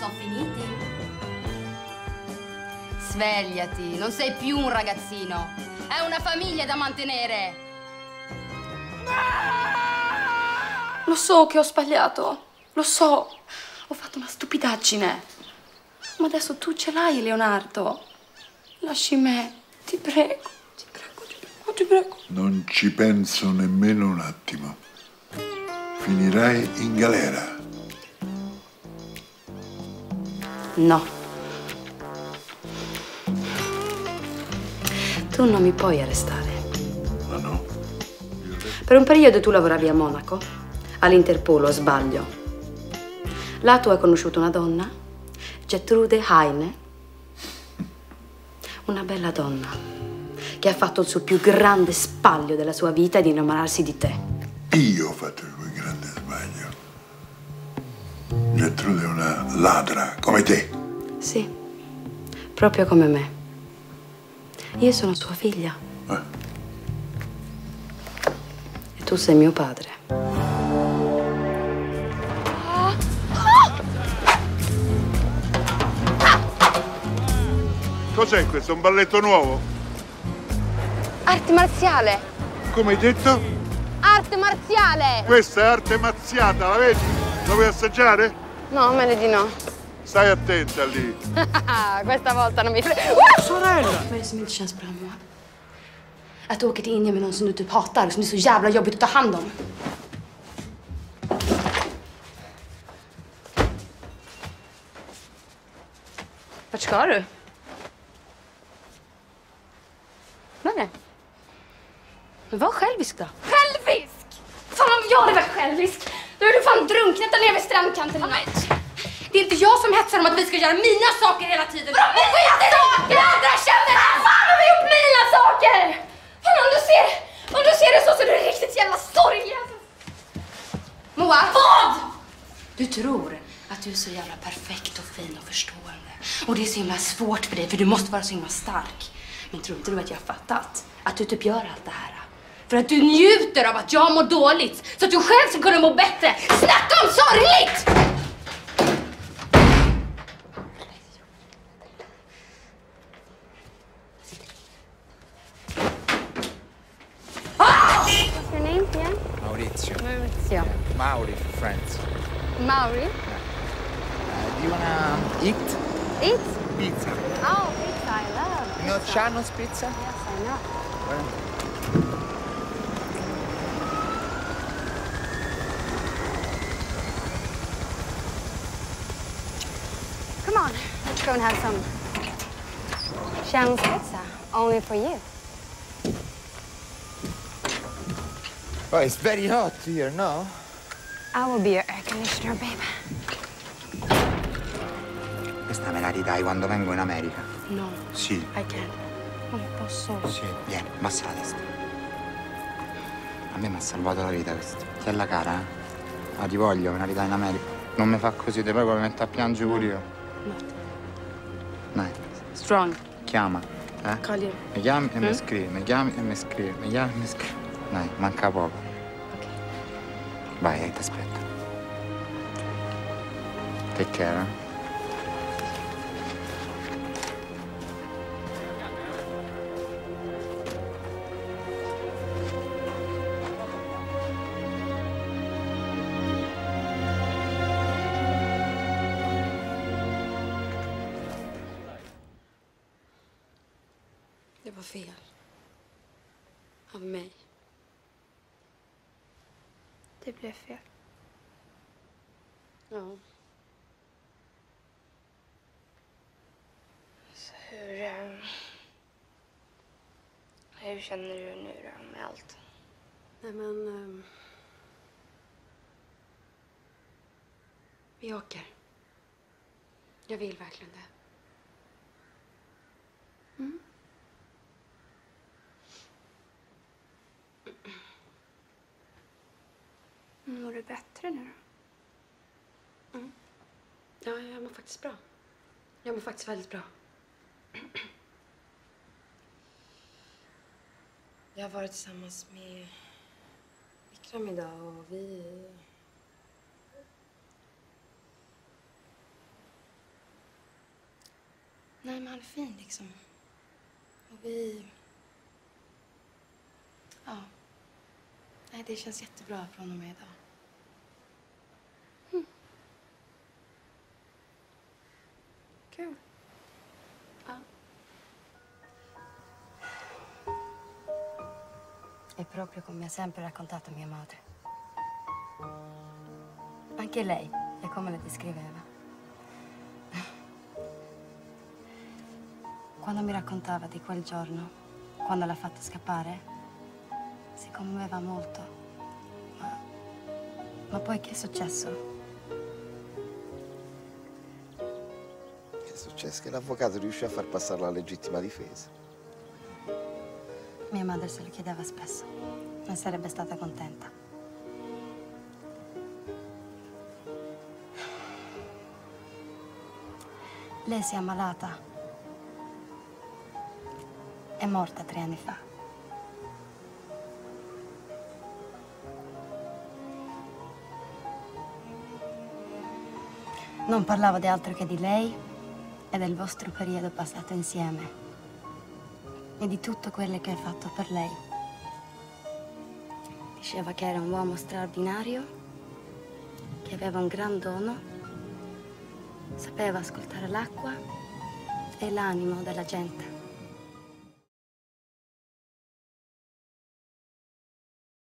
sono finiti. Svegliati, non sei più un ragazzino. È una famiglia da mantenere. Lo so che ho sbagliato. Lo so. Ho fatto una stupidaggine. Ma adesso tu ce l'hai, Leonardo. Lasci me. Ti prego. Ti prego, ti prego, ti prego. Non ci penso nemmeno un attimo. Finirai in galera. No. Tu non mi puoi arrestare. Ma no? Per un periodo tu lavoravi a Monaco, all'Interpol, o sbaglio. Là tu hai conosciuto una donna, Gertrude Heine. Una bella donna che ha fatto il suo più grande sbaglio della sua vita di innamorarsi di te. Io ho fatto il più grande sbaglio. Gertrude è una ladra, come te. Sì, proprio come me. Io sono sua figlia. E tu sei mio padre. Cos'è questo? Un balletto nuovo? Arte marziale. Come hai detto? Arte marziale. Questa è arte mazziata, la vedi? La vuoi assaggiare? No, meglio di no. Stai attenta lì. Questa volta non mi frega. Sorella! Vad är det som inte känns bra, Moa? Att åka till Indien med någon som du typ hatar, som det är så jävla jobbigt att ta hand om. Vart ska du? Nej. Men var självisk då. Självisk? Fan om jag hade varit självisk, då är du fan drunknat där nere vid strandkanten idag. Det är inte jag som hetsar om att vi ska göra mina saker hela tiden. Bra, mina saker! Andra känner! Fan har vi gjort mina saker? Fan om du ser det så är du riktigt jävla sorglig. Moa! Vad? Du tror att du är så jävla perfekt och fin och förstående. Och det är så himla svårt för dig, för du måste vara så himla stark. Men tror inte du att jag har fattat att du typ gör allt det här? För att du njuter av att jag mår dåligt, så att du själv ska kunna må bättre. Snacka om sorgligt! What's your name again? Maurizio. Maurizio. Yeah. Mauri for friends. Mauri? Do you wanna eat? Eat? Pizza. Oh, pizza, I love You know pizza. Ciano's pizza? Yes, I know. Come on, let's go and have some Shannon's pizza, only for you. Oh, it's very hot here, no? I will be your air conditioner, babe. Questa me la ridai quando vengo in America. No, Sì. I can't. Non posso. Sì, vieni, basta la testa. A me mi ha salvato la vita questo. Ti è la cara, eh? Ma ti voglio, me la ridai in America. Non mi fa così, te prego, mi metto a piangere pure io. No. Dai, Strong. chiama, eh? Call you. Mi chiami e mi scrivi, mi chiami e mi scrivi, mi chiami e mi scrivi. Dai, manca poco. Ok. Vai, ti aspetto. Take care, eh? Det var fel. Av mig. Det blev fel. Ja. Så hur känner du nu då med allt? Nej, men... vi åker. Jag vill verkligen det. Mm. Mår du bättre nu då? Mm. Ja, jag mår faktiskt bra. Jag mår faktiskt väldigt bra. Jag har varit tillsammans med Vikram idag och Nej, men han är fin liksom. Och vi... Ja. Nej, det känns jättebra från och med idag. Kul. Ja. E proprio come mi ha sempre raccontato mia madre. Anche lei è come le descriveva. Quando mi raccontava di quel giorno, quando l'ha fatta scappare, si commuoveva molto. Ma poi che è successo? È successo che l'avvocato riuscì a far passare la legittima difesa. Mia madre se lo chiedeva spesso. Non sarebbe stata contenta. Lei si è ammalata. È morta 3 anni fa. Non parlavo di altro che di lei e del vostro periodo passato insieme e di tutto quello che hai fatto per lei. Diceva che era un uomo straordinario, che aveva un gran dono, sapeva ascoltare l'acqua e l'animo della gente.